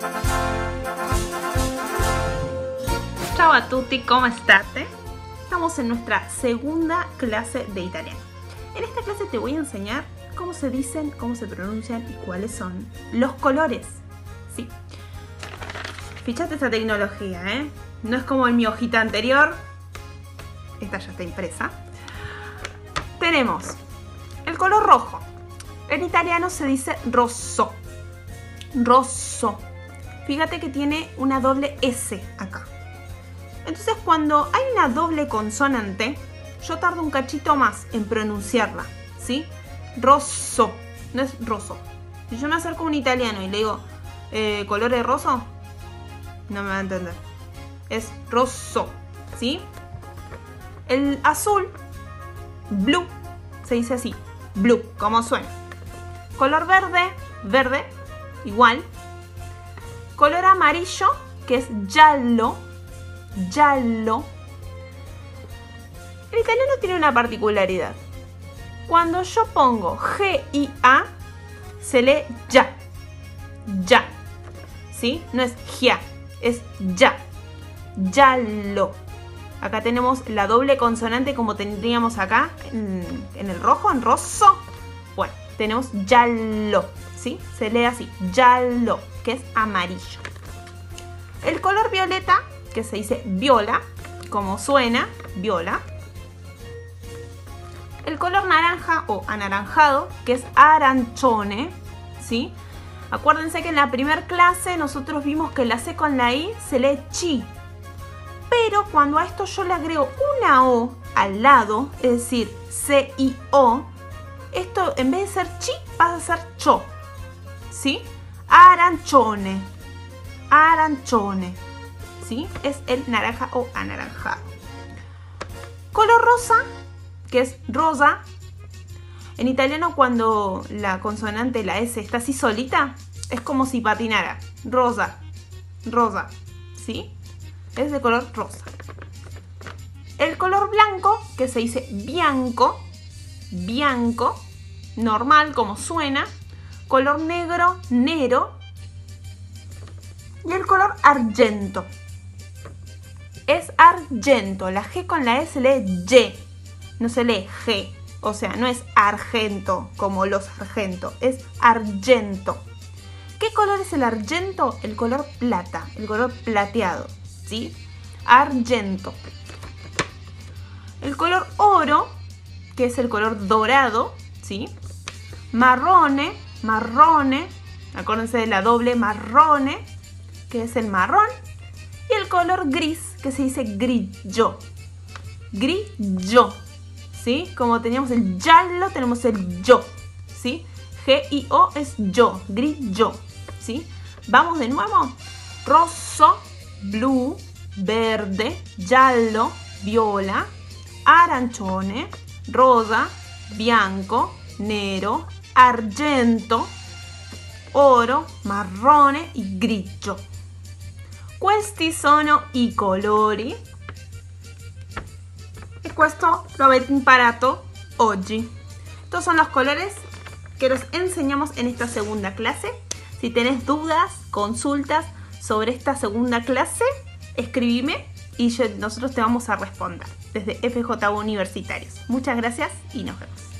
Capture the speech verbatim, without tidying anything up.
Ciao a tutti, ¿cómo state? Estamos en nuestra segunda clase de italiano. En esta clase te voy a enseñar cómo se dicen, cómo se pronuncian y cuáles son los colores. Sí. Fíjate esta tecnología, ¿eh? No es como en mi hojita anterior. Esta ya está impresa. Tenemos el color rojo. En italiano se dice rosso. Rosso. Fíjate que tiene una doble S acá. Entonces cuando hay una doble consonante, yo tardo un cachito más en pronunciarla, ¿sí? Rosso, no es rosso. Si yo me acerco a un italiano y le digo, eh, ¿color de rosso? No me va a entender. Es rosso, ¿sí? El azul, blue, se dice así, blue, como suena. Color verde, verde, igual. Color amarillo, que es giallo, giallo. El italiano tiene una particularidad. Cuando yo pongo G I A, se lee ya, ya, ¿sí? No es gia, es ya, giallo. Acá tenemos la doble consonante como tendríamos acá en, en el rojo, en rosso. Bueno, tenemos giallo, ¿sí? Se lee así, giallo, que es amarillo. El color violeta, que se dice viola, como suena, viola. El color naranja o anaranjado, que es arancione, ¿sí? Acuérdense que en la primera clase nosotros vimos que la C con la I se lee chi. Pero cuando a esto yo le agrego una O al lado, es decir, C I O, esto en vez de ser chi pasa a ser cho, ¿sí? Arancione, arancione, ¿sí? Es el naranja o anaranjado. Color rosa, que es rosa. En italiano cuando la consonante, la S, está así solita, es como si patinara. Rosa, rosa, ¿sí? Es de color rosa. El color blanco, que se dice bianco, bianco, normal, como suena. Color negro, nero. Y el color argento. Es argento. La G con la E se lee Y. No se lee G. O sea, no es argento como los argento. Es argento. ¿Qué color es el argento? El color plata. El color plateado. ¿Sí? Argento. El color oro, que es el color dorado. ¿Sí? Marrone. Marrone. Acuérdense de la doble marrone, que es el marrón. Y el color gris, que se dice grigio. Grigio. ¿Sí? Como teníamos el giallo, tenemos el yo. ¿Sí? G I O es yo. Grigio. ¿Sí? Vamos de nuevo. Rosso, blu, verde, giallo, viola, arancione, rosa, bianco, nero, argento, oro, marrone e grigio. Questi sono i colori e questo lo avete imparato oggi. Estos son los colores que los enseñamos en esta segunda clase. Si tenés dudas, consultas sobre esta segunda clase, escribime y yo, nosotros te vamos a responder desde F J U Universitarios. Muchas gracias y nos vemos.